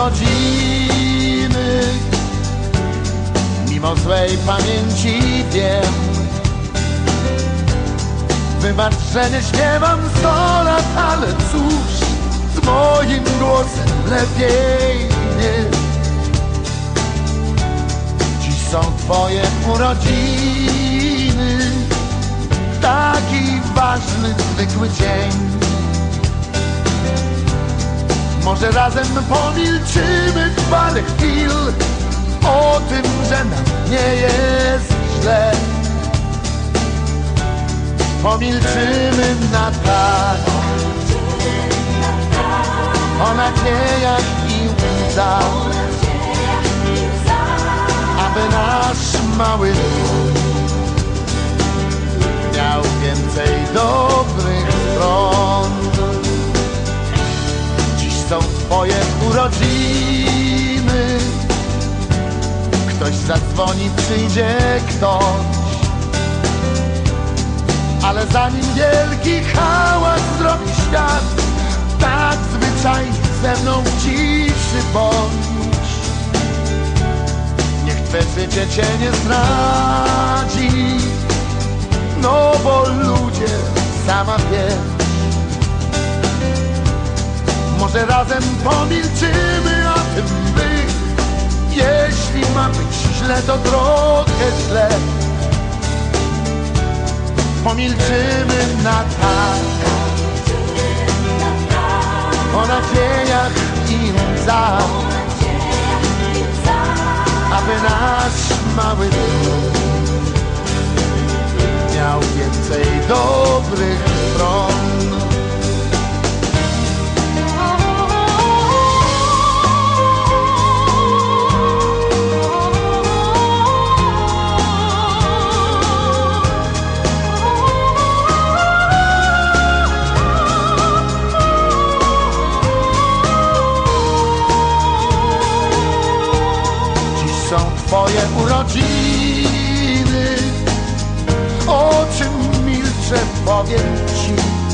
urodziny. Mimo złej pamięci wiem, wybacz, że nie śpiewam 100 lat, ale cóż, z moim głosem lepiej nie. Dziś są twoje urodziny, taki ważny, zwykły dzień. Może razem pomilczymy parę chwil o tym, że nam nie jest źle. Pomilczymy na tak, o nadziejach i łzach, aby nasz mały dom miał więcej dobrych stron. Dziś są twoje urodziny, ktoś zadzwoni, przyjdzie ktoś, ale zanim wielki hałas zrobi świat, tak zwyczajnie ze mną w ciszy bądź. Niech twe życie cię nie zdradzi, no bo ludzie, sama wiesz. Może razem pomilczymy o tym, by jeśli ma być źle, to trochę źle. Pomilczymy na tak, o nadziejach i łzach, aby nasz mały dom miał więcej dobrych stron. Twoje urodziny, o czym milczę, powiem ci.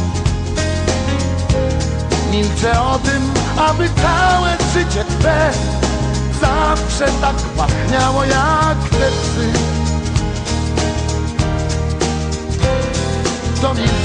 Milczę o tym, aby całe życie twe zawsze tak pachniało jak te psy. To milczę